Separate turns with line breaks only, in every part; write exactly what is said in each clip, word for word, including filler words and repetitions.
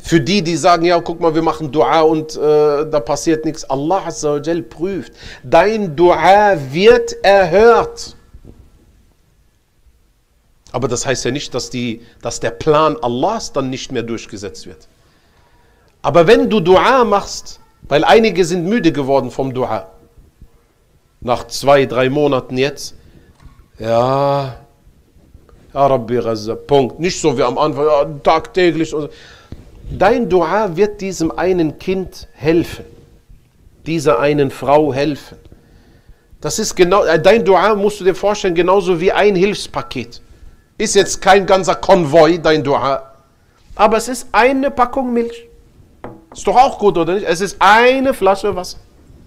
Für die, die sagen, ja, guck mal, wir machen Dua und äh, da passiert nichts. Allah Azza wa Jal prüft. Dein Dua wird erhört. Aber das heißt ja nicht, dass, die, dass der Plan Allahs dann nicht mehr durchgesetzt wird. Aber wenn du Dua machst, weil einige sind müde geworden vom Dua, nach zwei, drei Monaten jetzt, ja, ja Rabbi Gaza, Punkt. Nicht so wie am Anfang, ja, tagtäglich. Und so. Dein Dua wird diesem einen Kind helfen, dieser einen Frau helfen. Das ist genau, dein Dua musst du dir vorstellen, genauso wie ein Hilfspaket. Ist jetzt kein ganzer Konvoi, dein Dua, aber es ist eine Packung Milch. Ist doch auch gut, oder nicht? Es ist eine Flasche Wasser.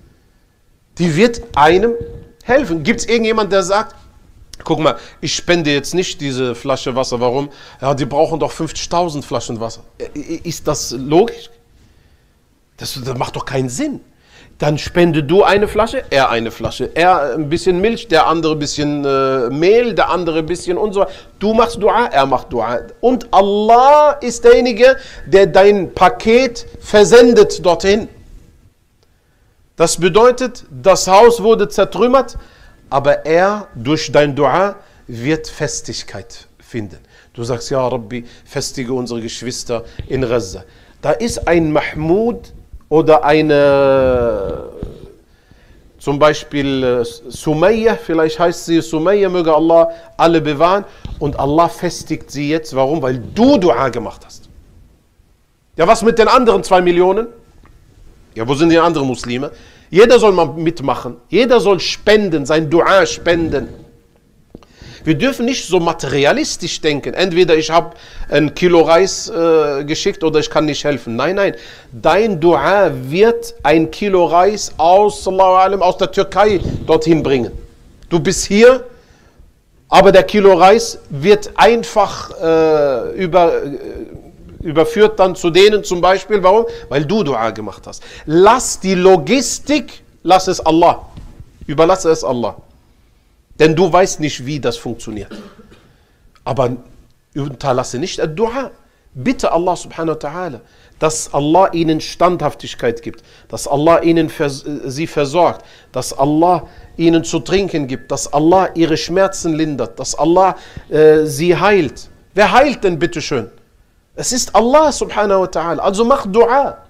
Die wird einem helfen. Gibt es irgendjemand, der sagt, guck mal, ich spende jetzt nicht diese Flasche Wasser. Warum? Ja, die brauchen doch fünfzigtausend Flaschen Wasser. Ist das logisch? Das, das macht doch keinen Sinn. Dann spende du eine Flasche, er eine Flasche. Er ein bisschen Milch, der andere ein bisschen äh, Mehl, der andere ein bisschen und so. Du machst Dua, er macht Dua. Und Allah ist derjenige, der dein Paket versendet dorthin. Das bedeutet, das Haus wurde zertrümmert, aber er durch dein Dua wird Festigkeit finden. Du sagst, ja Rabbi, festige unsere Geschwister in Gaza. Da ist ein Mahmoud oder eine, zum Beispiel Sumayya, vielleicht heißt sie Sumayya, möge Allah alle bewahren. Und Allah festigt sie jetzt. Warum? Weil du Dua gemacht hast. Ja, was mit den anderen zwei Millionen? Ja, wo sind die anderen Muslime? Jeder soll mal mitmachen. Jeder soll spenden, sein Dua spenden. Wir dürfen nicht so materialistisch denken. Entweder ich habe ein Kilo Reis äh, geschickt oder ich kann nicht helfen. Nein, nein. Dein Dua wird ein Kilo Reis aus, aus der Türkei dorthin bringen. Du bist hier, aber der Kilo Reis wird einfach äh, über, äh, überführt dann zu denen zum Beispiel. Warum? Weil du Dua gemacht hast. Lass die Logistik, lass es Allah. Überlasse es Allah. Denn du weißt nicht, wie das funktioniert. Aber unterlasse nicht das Dua. Bitte Allah subhanahu wa ta'ala, dass Allah ihnen Standhaftigkeit gibt, dass Allah ihnen vers sie versorgt, dass Allah ihnen zu trinken gibt, dass Allah ihre Schmerzen lindert, dass Allah äh, sie heilt. Wer heilt denn bitteschön? Es ist Allah subhanahu wa ta'ala. Also mach Dua.